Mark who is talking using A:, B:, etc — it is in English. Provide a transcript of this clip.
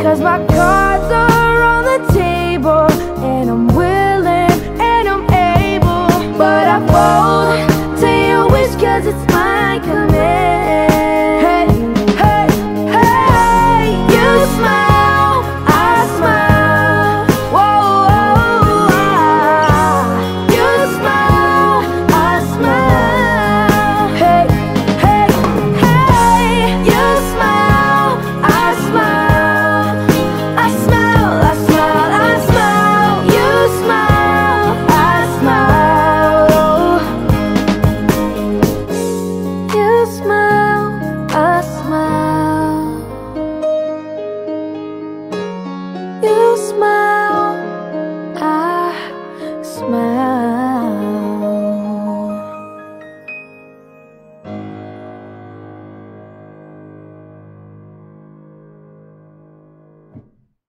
A: 'cause my cards are on the table, and I'm willing and I'm able, but I fold to your wish 'cause it's my command. Hey, hey, hey, you smile, I smile. Whoa, whoa, you smile, I smile. Hey, hey, hey, you smile, I smile. I smile, I smile, I smile. You smile, I smile. You smile, I smile. You smile.